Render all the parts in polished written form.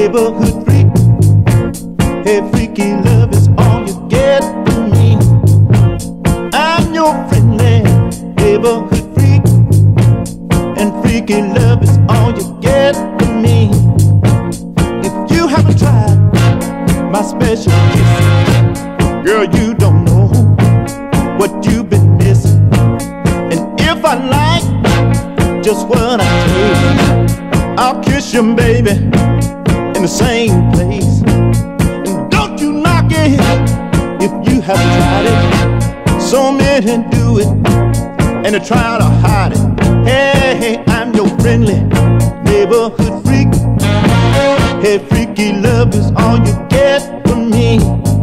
neighborhood freak. Hey, freaky love is all you get from me. I'm your friendly neighborhood freak, and freaky love is all you get from me. If you haven't tried my special kiss, girl, you don't know what you've been missing. And if I like just what I taste, I'll kiss you, baby, in the same place. And don't you knock it if you haven't tried it. So many do it and they try to hide it. Hey, I'm your friendly neighborhood freak. Hey, freaky love is all you get from me.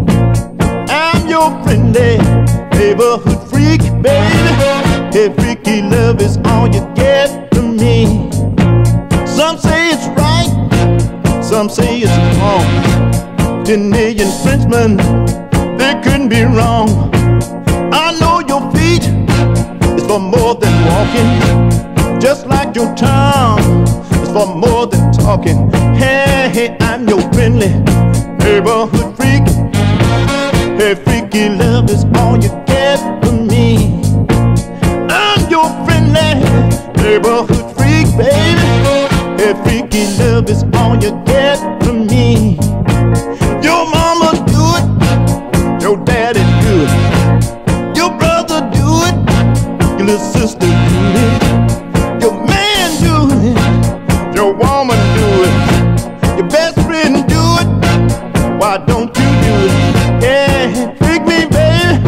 I'm your friendly neighborhood freak, baby. Hey, freaky love is all you get from me. Some say it's right, some say it's wrong. 10 million Frenchmen, they couldn't be wrong. I know your feet is for more than walking, just like your tongue is for more than talking. Hey, I'm your friendly neighborhood freak. Hey, freaky love is all you get from me. I'm your friendly neighborhood freak, baby. Hey, freaky love is all you get from me. Your mama do it, your daddy do it, your brother do it, your little sister do it, your man do it, your woman do it, your best friend do it. Why don't you do it? Yeah, freak me, baby,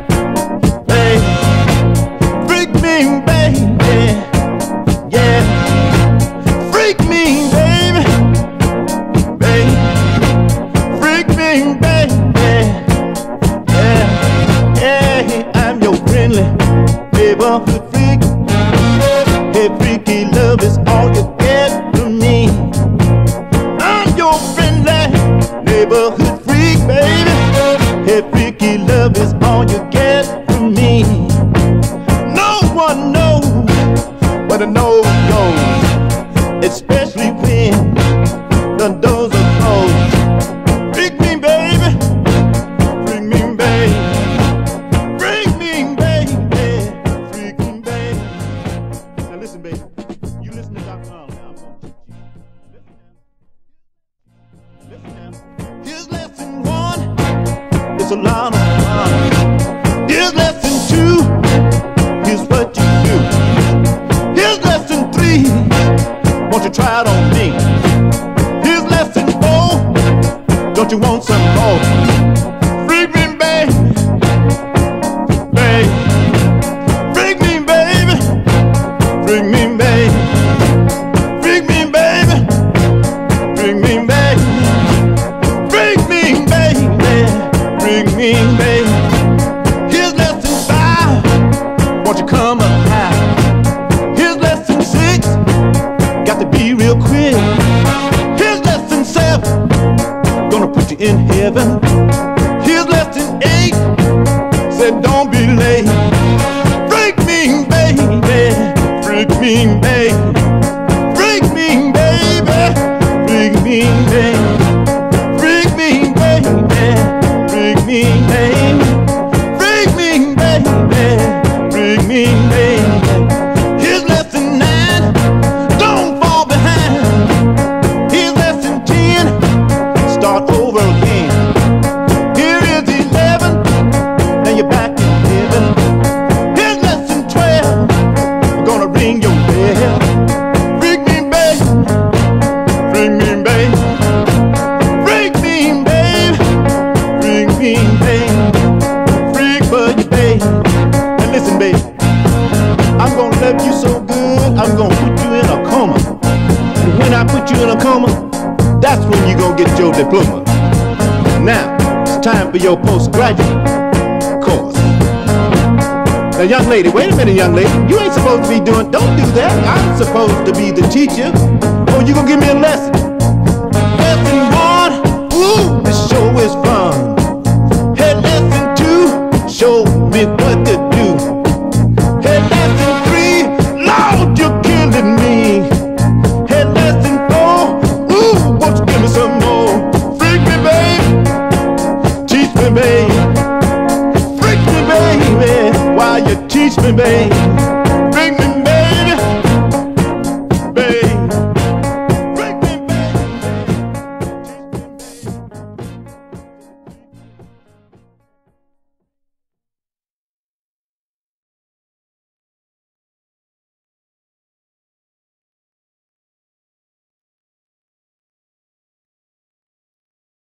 hey, freak me, baby, yeah. Freak me, baby, baby, freak me, baby, yeah, yeah, I'm your friendly neighborhood freak. Hey, freaky love is all you get from me. I'm your friendly neighborhood freak, baby. Hey, freaky love is all you get from me. No one knows where the nose goes, especially when the doors are closed. Freak me, baby, freak me, baby, freak me, baby, freak me, baby. Now listen, baby, you listen to Dr. Arnold now. Listen now. Here's lesson 1, it's a lot of fun. Here's lesson 2, here's what you do. Here's lesson 3, won't you try it on me? Here's lesson 4, don't you want some more? Freak me, baby, baby, freak me, baby, freak me, baby, freak me, baby, freak me, baby, freak me, baby, freak me, baby. Here's lesson 5, won't you come up high? Here's lesson 6, got to be real quick. Here's lesson 7, gonna put you in heaven. Here's lesson 8, said don't be late. Freak me, baby, freak me, baby, freak me, baby, freak me, baby, freak me, baby, freak me, baby, freak me, baby, freak me, baby. Here's lesson 9, don't fall behind. Here's lesson 10, start over again. Here is 11, now you're back in heaven. Here's lesson 12, we're gonna ring your bell. Freak me, baby, freak me, baby, freak me, baby, freak me, baby, freak for you, baby. And listen, baby, I'm gonna love you so good, I'm gonna put you in a coma. And when I put you in a coma, that's when you gonna get your diploma. Now, it's time for your postgraduate course. Now, young lady, wait a minute, young lady. You ain't supposed to be doing, don't do that. I'm supposed to be the teacher. Oh, you gonna give me a lesson? Lesson 1, ooh, this show is fun.